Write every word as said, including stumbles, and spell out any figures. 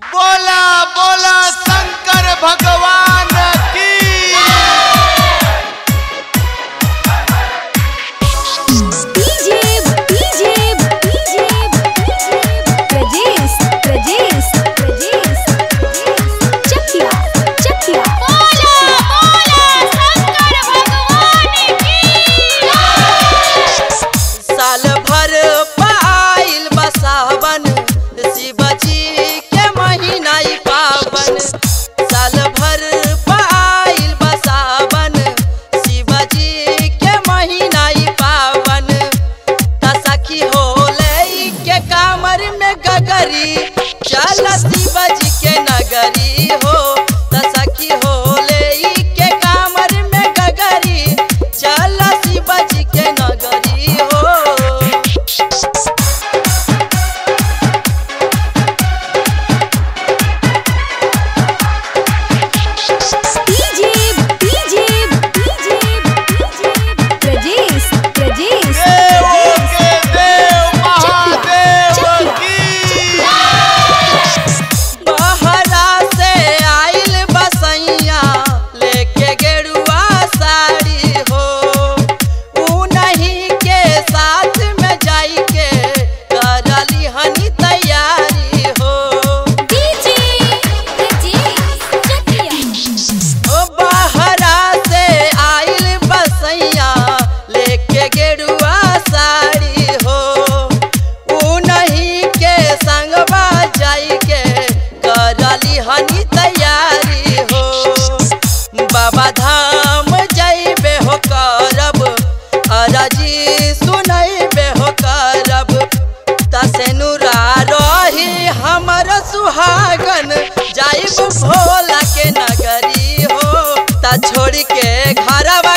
बोला बोला शंकर भगवान की। चल शिवजी के नगरी हो सखी हो ले के कामर में गगरी चल शिवजी के नगरी हो। बाबा धाम जाइबे हो करब अरजी सुनैबे हो करब तसेनुरा रही हमर सुहागन जाइब भोला के नगरी हो ता छोड़ के घर